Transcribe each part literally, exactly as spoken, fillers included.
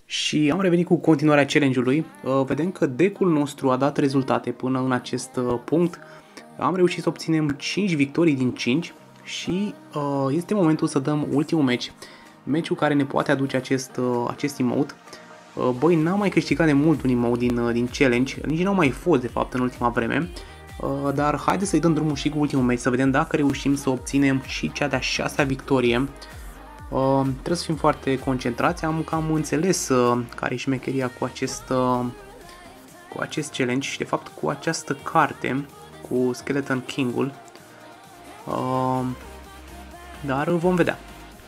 Și am revenit cu continuarea challenge-ului. Uh, vedem că deck-ul nostru a dat rezultate până în acest uh, punct. Am reușit să obținem cinci victorii din cinci și uh, este momentul să dăm ultimul match. Meciul care ne poate aduce acest, uh, acest emote. Uh, băi, n-am mai câștigat de mult un emote din, uh, din challenge, nici n-au mai fost de fapt în ultima vreme. Uh, dar haideți să-i dăm drumul și cu ultimul match, să vedem dacă reușim să obținem și cea de-a șasea victorie. Uh, trebuie să fim foarte concentrați, am cam înțeles uh, care e șmecheria cu acest, uh, cu acest challenge și de fapt cu această carte, cu Skeleton King-ul, uh, dar vom vedea.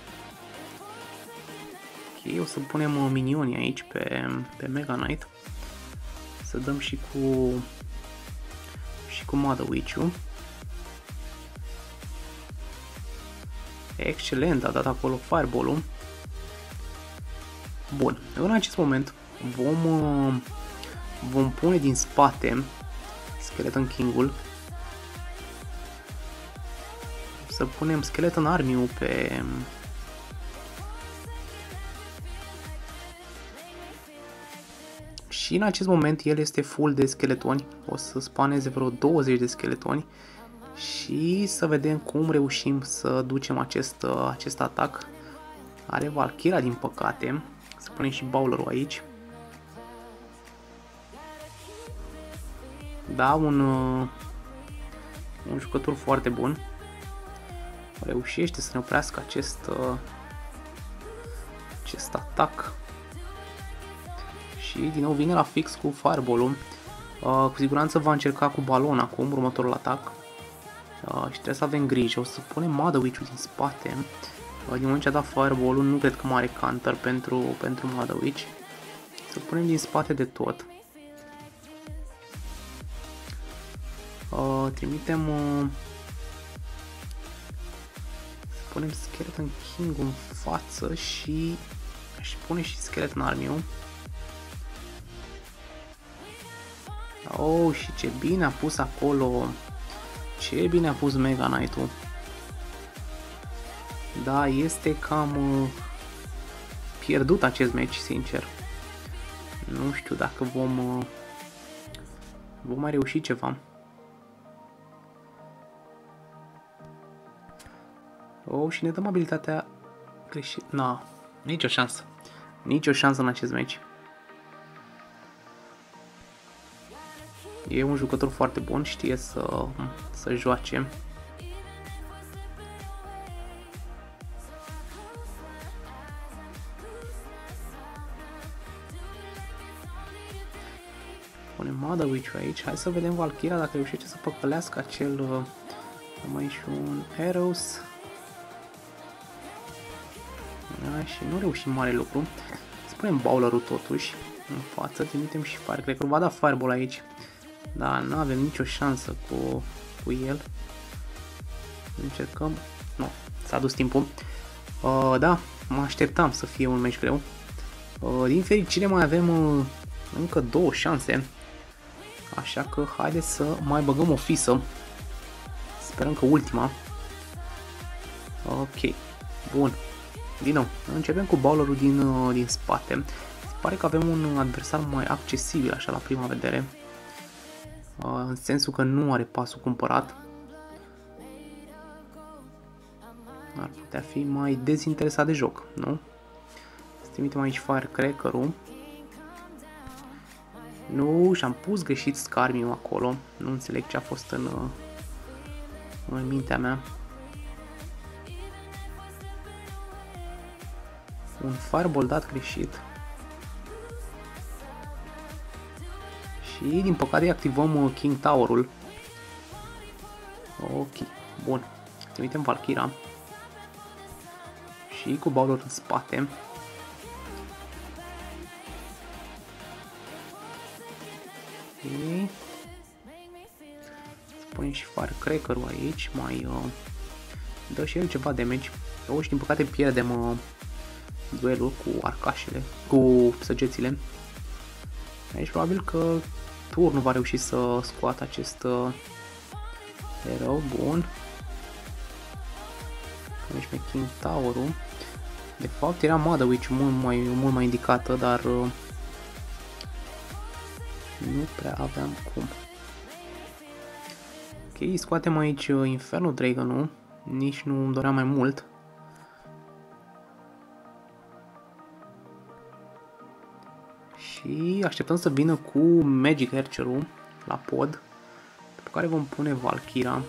Ok, o să punem uh, minionii aici pe, pe Mega Knight, să dăm și cu, și cu Mother Witch-ul. Excelent, a dat acolo Fireball-ul. Bun, în acest moment vom, vom pune din spate Skeleton King-ul. Să punem Skeleton Army-ul pe... Și în acest moment el este full de scheletoni. O să spaneze vreo douăzeci de scheletoni. Și să vedem cum reușim să ducem acest, acest atac. Are Valkyria din păcate. Să punem și Bowler-ul aici. Da, un, un jucător foarte bun. Reușește să ne oprească acest, acest atac. Și din nou vine la fix cu Fireball-ul. Cu siguranță va încerca cu balon acum următorul atac. Uh, și trebuie să avem grijă. O să punem Mother Witch-ul din spate. Uh, din moment ce a dat Fireball-ul, nu cred că mai are counter pentru, pentru Mother Witch. Să punem din spate de tot. Uh, trimitem... Uh, să punem Skeleton King în față și... aș pune și Skeleton Army-ul. Oh, și ce bine a pus acolo... Ce bine a pus Mega Knight-ul. Da, este cam uh, pierdut acest match, sincer. Nu știu dacă vom, uh, vom mai reuși ceva. Oh, și ne dăm abilitatea greșită. Na, nicio șansă. Nicio șansă în acest match. E un jucător foarte bun, știe să, să joace. Punem Mother Witch aici. Hai să vedem Valkyria dacă reușește să păcălească acel... Uh, mai și un Arrows. Da, și nu reușim mare lucru. Să punem Bowler-ul totuși în față. Trimitem și Firecracker. Va da Fireball aici. Da, nu avem nicio șansă cu, cu el. Încercăm. Nu, s-a dus timpul. Uh, da, mă așteptam să fie un meci greu. Uh, din fericire mai avem uh, încă două șanse. Așa că haideți să mai băgăm o fisă. Sperăm că ultima. Ok, bun. Din nou, începem cu Bowler-ul din, uh, din spate. Se pare că avem un adversar mai accesibil așa la prima vedere. În sensul că nu are pasul cumpărat. Ar putea fi mai dezinteresat de joc, nu? Să trimitem aici Firecracker-ul. Nu, și-am pus greșit Skarmy-ul acolo. Nu înțeleg ce a fost în, în mintea mea. Un Fireball dat greșit. Și din păcate activăm King Tower-ul. Ok, bun. Trimitem Valkyria. Și cu Bowler în spate. Ok. Punem și Firecracker-ul aici. Mai uh, dă și el ceva damage. Oh, și din păcate pierdem uh, duelul cu arcașele, cu săgețile. Aici probabil că turnul va reuși să scoată acest uh, erou. Bun. Aici pe King Tower-ul. De fapt era Mother Witch mult mai, mult mai indicată, dar uh, nu prea aveam cum. Ok, scoatem aici Inferno Dragon-ul, nici nu îmi doream mai mult. Și așteptăm să vină cu Magic Archer-ul la pod, după care vom pune Valkyra.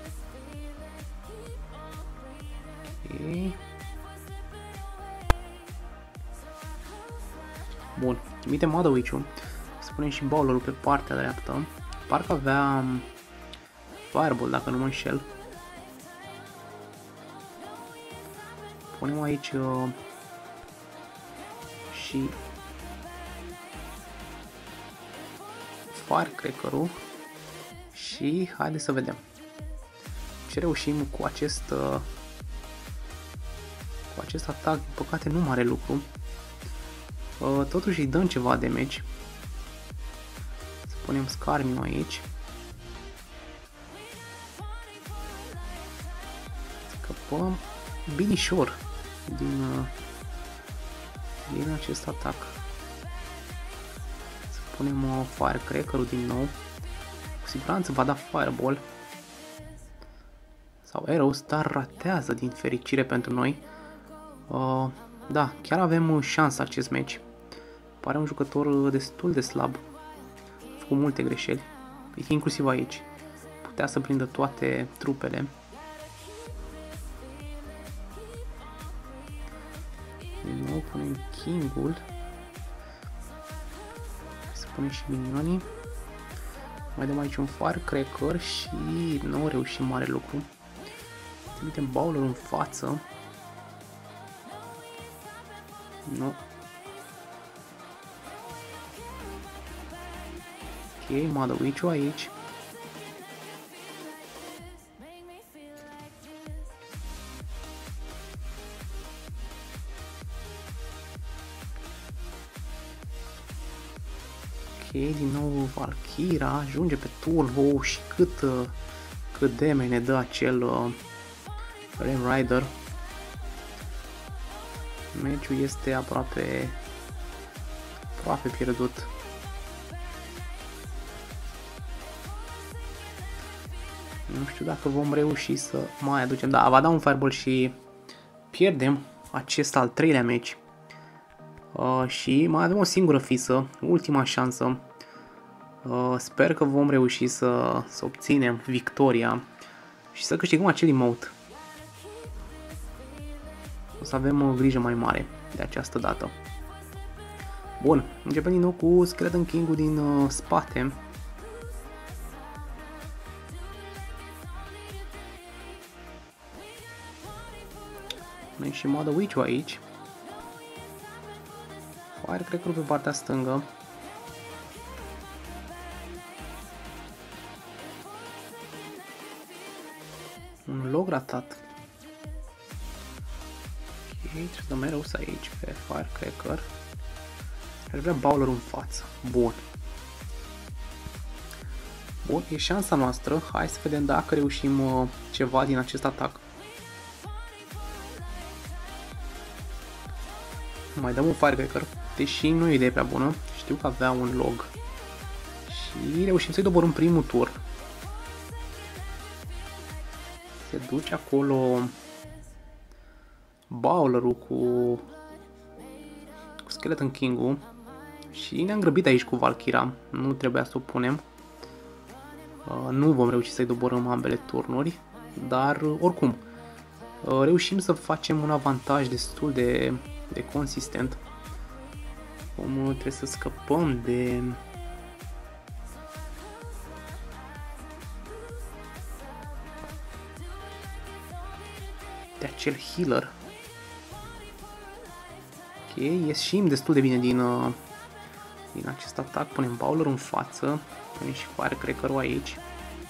Ok. Bun, trimitem Mother Witch-ul, să punem și Bowler-ul pe partea dreaptă. Parcă avea Fireball, dacă nu mă înșel. Punem aici uh, și Firecracker-ul și haideți să vedem ce reușim cu acest uh, cu acest atac. Din păcate nu mare lucru, uh, totuși îi dăm ceva damage. Să punem Skarmiu aici. Scăpăm binișor din, uh, din acest atac. Să punem uh, Firecracker-ul din nou. Cu siguranță va da Fireball sau Arrows, dar ratează din fericire pentru noi. Uh, da, chiar avem șansa acest match. Pare un jucător destul de slab. A făcut multe greșeli, inclusiv aici. Putea să prindă toate trupele. Din nou punem King-ul. Să punem și minionii. Mai dăm aici un Firecracker și nu reușim mare lucru. Trimitem Bowler în față. Nu. Ok, Mother Witch-ul aici. Ok, din nou Valkyra ajunge pe turn. Oh, și cât, uh, cât damage ne dă acel uh, Ram Rider. Meciul este aproape, aproape pierdut. Nu știu dacă vom reuși să mai aducem. Da, va da un Fireball și pierdem acest al treilea meci. Uh, și mai avem o singură fisă, ultima șansă. Uh, sper că vom reuși să, să obținem victoria și să câștigăm acel emote. O să avem o grijă mai mare de această dată. Bun, începem din nou cu Skeleton King-ul din uh, spate. Punem și Mother Witch-ul aici. Firecracker-ul pe partea stângă. Un log ratat. Ok, trebuie să dăm Arrows aici pe Firecracker. Aș vrea Bowler în față. Bun. Bun, e șansa noastră. Hai să vedem dacă reușim uh, ceva din acest atac. Mai dăm un Firecracker, deși nu e o idee prea bună. Știu că avea un log. Și reușim să-i doborâm primul turn. Se duce acolo Bowler-ul cu, cu Skeleton King-ul. Și ne-am grăbit aici cu Valkyra. Nu trebuia să o punem. Uh, nu vom reuși să-i doborâm ambele turnuri. Dar uh, oricum uh, reușim să facem un avantaj destul de, de consistent. Cum uh, trebuie să scăpăm de de acel healer. Ok, ieșim destul de bine din, uh, din acest atac. Punem Bowler în față. Punem și Firecracker-ul aici.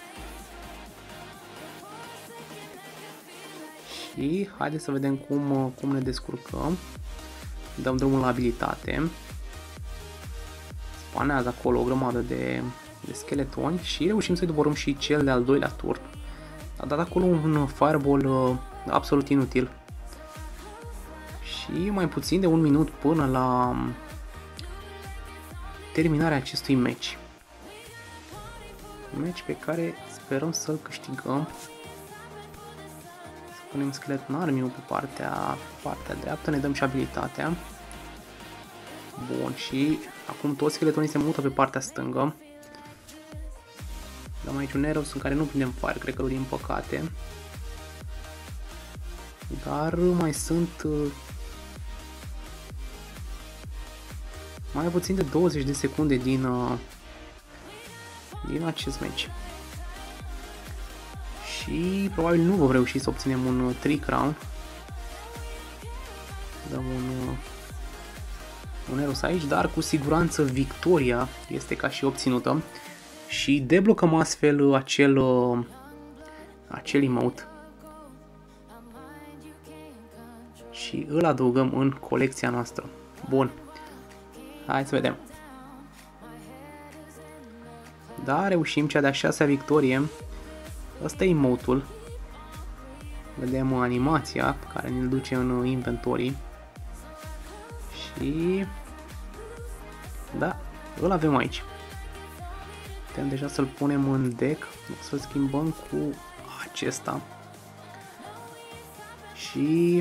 Și haideți să vedem cum, uh, cum ne descurcăm. Dăm drumul la abilitate. Spanează acolo o grămadă de, de scheletoni și reușim să-i doborâm și cel de-al doilea turn. A dat acolo un Fireball uh, absolut inutil. Și mai puțin de un minut până la terminarea acestui meci. Meci pe care sperăm să-l câștigăm. Să punem schelet în armiu pe partea, partea dreaptă, ne dăm și abilitatea. Bun, și acum toți scheletonii se mută pe partea stângă. Dăm aici un Eros în care nu prindem fire, cred că din păcate. Dar mai sunt mai puțin de douăzeci de secunde din, din acest meci. Și probabil nu vom reuși să obținem un trei crown. Dăm un, un Eros aici, dar cu siguranță victoria este ca și obținută. Și deblocăm astfel acel, acel emote. Și îl adăugăm în colecția noastră. Bun. Hai să vedem. Da, reușim cea de-a șasea victorie. Ăsta e emote-ul. Vedem animația care ne duce în inventory. Și da, îl avem aici. Putem deja să-l punem în deck. Să-l schimbăm cu acesta. Și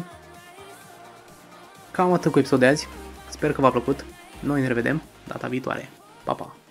cam atât cu episodul de azi. Sper că v-a plăcut. Noi ne revedem data viitoare. Pa, pa!